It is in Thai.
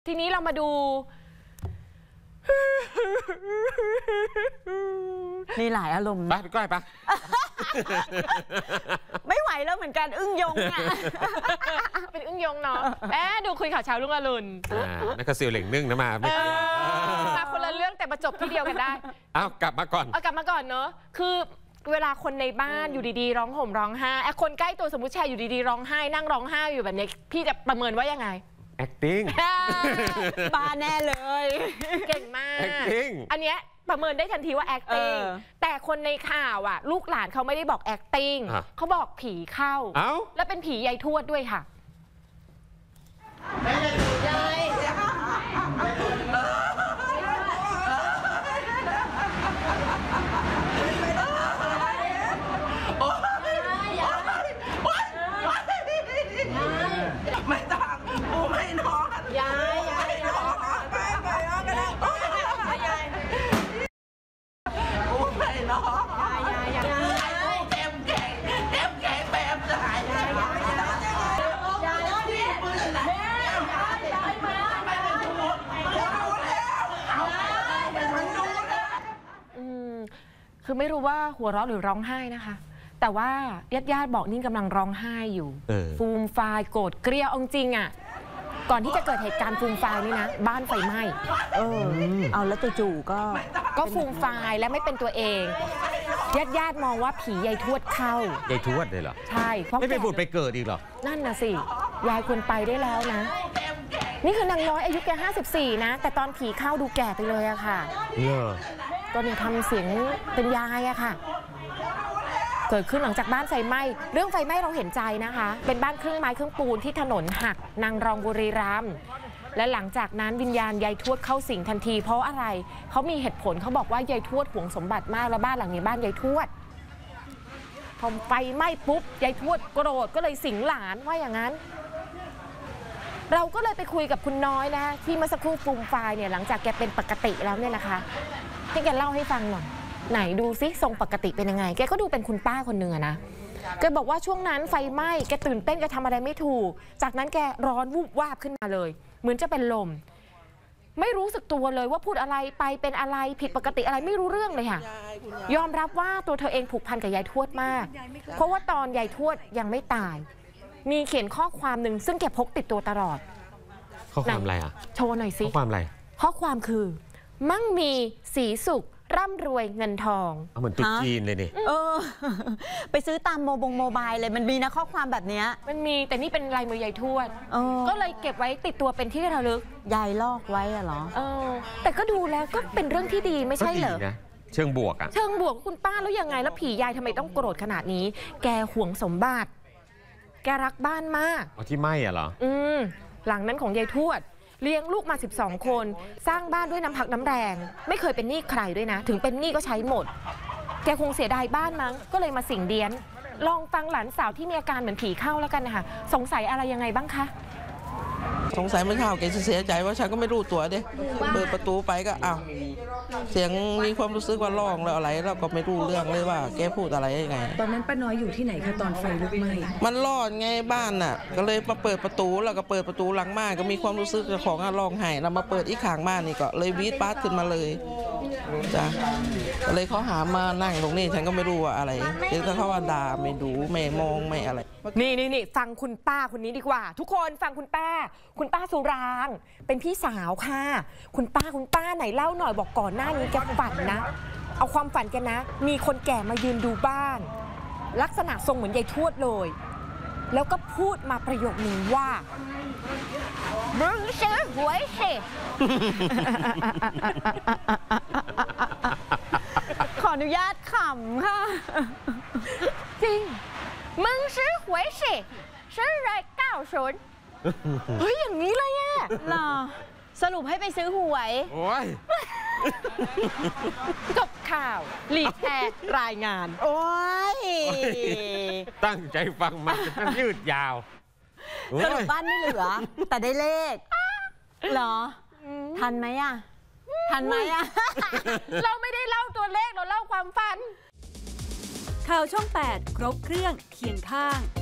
ทีนี้เรามาดูมีหลายอารมณ์ไปก้อยปะไม่ไหวแล้วเหมือนกันอึ้งยงอ่ะเป็นอึ้งยงเนาะดูคุยข่าวเช้าลุงอรุณนั่นก็ซิลเหล่งนึ่งนะมาคนละเรื่องแต่มาจบที่เดียวกันได้กลับมาก่อนกลับมาก่อนเนาะคือเวลาคนในบ้านอยู่ดีๆร้องห่มร้องไห้คนใกล้ตัวสมมติแชร์อยู่ดีๆร้องไห้นั่งร้องไห้อยู่แบบนี้พี่จะประเมินว่ายังไง acting บ้าแน่เลยเก่งมาก acting อันเนี้ยประเมินได้ทันทีว่า acting แต่คนในข่าวอ่ะลูกหลานเขาไม่ได้บอก acting เขาบอกผีเข้าแล้วเป็นผียายทวดด้วยค่ะยายไม่ต้องปูไม่นอนยายไปก็ได้ปูไม่นอนเต็มแข็งแบบจะหายยายที่ปืนไหนคือไม่รู้ว่าหัวเราะหรือร้องไห้นะคะแต่ว่าญาติบอกนี่กำลังร้องไห้อยู่ฟูมฟายโกรธเกรี้ยวองจริงอ่ะก่อนที่จะเกิดเหตุการณ์ฟูมฟายนี่นะบ้านไฟไหม้เอาแล้วจู่ๆก็ฟูมฟายและไม่เป็นตัวเองญาติมองว่าผียายทวดเข้ายายทวดเลยเหรอใช่เพราะไม่ไปบุญไปเกิดอีกหรอนั่นน่ะสิยายควรไปได้แล้วนะนี่คือนางน้อยอายุแค่54นะแต่ตอนผีเข้าดูแก่ไปเลยอะค่ะตอนนี้ทำเสียงเป็นยายอะค่ะเกิดขึ้นหลังจากบ้านไฟไหม้เรื่องไฟไหม้เราเห็นใจนะคะเป็นบ้านครึ่งไม้ครึ่งปูนที่ถนนหักนางรองบุรีรัมย์และหลังจากนั้นวิญญาณยายทวดเข้าสิงทันทีเพราะอะไรเขามีเหตุผลเขาบอกว่ายายทวดหวงสมบัติมากและบ้านหลังนี้บ้านยายทวดพอไฟไหม้ปุ๊บยายทวดโกรธก็เลยสิงหลานว่าอย่างนั้นเราก็เลยไปคุยกับคุณน้อยนะที่เมื่อสักครู่ฟูมไฟเนี่ยหลังจากแกเป็นปกติแล้วเนี่ยนะคะให้แกเล่าให้ฟังหน่อยไหนดูซิทรงปกติเป็นยังไงแกก็ดูเป็นคุณป้าคนหนึ่งนะแกบอกว่าช่วงนั้นไฟไหม้แกตื่นเต้นแกทำอะไรไม่ถูกจากนั้นแกร้อนวูบวาบขึ้นมาเลยเหมือนจะเป็นลมไม่รู้สึกตัวเลยว่าพูดอะไรไปเป็นอะไรผิดปกติอะไรไม่รู้เรื่องเลยค่ะยอมรับว่าตัวเธอเองผูกพันกับยายทวดมากเพราะว่าตอนยายทวดยังไม่ตายมีเขียนข้อความหนึ่งซึ่งแกพกติดตัวตลอดข้อความอะไรโชว์หน่อยสิข้อความอะไรข้อความคือมั่งมีสีสุขร่ำรวยเงินทองเหมือนตุ๊กจีนเลยนี่ไปซื้อตามโมบายเลยมันมีนะข้อความแบบนี้มันมีแต่นี่เป็นลายมือยายทวดก็เลยเก็บไว้ติดตัวเป็นที่ระลึกยายลอกไว้เหรอแต่ก็ดูแล้วก็เป็นเรื่องที่ดีไม่ใช่เหรอเชิงบวกอะเชิงบวกคุณป้าแล้วยังไงแล้วผียายทำไมต้องโกรธขนาดนี้แกหวงสมบัติแกรักบ้านมากที่ไม่อะเหรอหลังนั้นของยายทวดเลี้ยงลูกมา12คนสร้างบ้านด้วยน้ำพักน้ำแรงไม่เคยเป็นหนี้ใครด้วยนะถึงเป็นหนี้ก็ใช้หมดแกคงเสียดายบ้านมั้งก็เลยมาสิงเดียนลองฟังหลานสาวที่มีอาการเหมือนผีเข้าแล้วกันนะคะสงสัยอะไรยังไงบ้างคะสงสัยไม่เข้าแกเสียใจว่าฉันก็ไม่รู้ตัวเด้เปิดประตูไปก็อ้าวเสียงมีความรู้สึกว่าร้องแล้วอะไรเราก็ไม่รู้เรื่องเลยว่าแกพูดอะไรยังไงตอนนั้นป้าน้อยอยู่ที่ไหนคะตอนไฟลุกไหม้มันร้อนไงบ้านน่ะก็เลยมาเปิดประตูแล้วก็เปิดประตูหลังบ้านก็มีความรู้สึกของร้องไห้เรามาเปิดอีกข้างบ้านนี่ก็เลยวีดปาดขึ้นมาเลยจ้ะก็เลยเขาหามานั่งตรงนี้ฉันก็ไม่รู้ว่าอะไรเดี๋ยวเขาว่าด่าไม่ดูไม่มองไม่อะไรนี่ฟังคุณป้าคนนี้ดีกว่าทุกคนฟังคุณป้าสุรางเป็นพี่สาวค่ะคุณป้าไหนเล่าหน่อยบอกก่อนหน้านี้แกฝันนะเอาความฝันแกนะมีคนแก่มายืนดูบ้านลักษณะทรงเหมือนยายทวดเลยแล้วก็พูดมาประโยคนึงว่ามึงซื้อหวยสิขออนุญาตขำค่ะจริงมึงซื้อหวยสิซื้ออะไร90เฮ้ยอย่างนี้เลยอะหรอสรุปให้ไปซื้อหวยโอ้ยจบข่าวรีแพร์รายงานโอ้ยตั้งใจฟังมันจะยืดยาวสรุปบ้านไม่เหลือแต่ได้เลขเหรอทันไหมอะเราไม่ได้เล่าตัวเลขเราเล่าความฝันข่าวช่อง 8 ครบเครื่องเคียงข้าง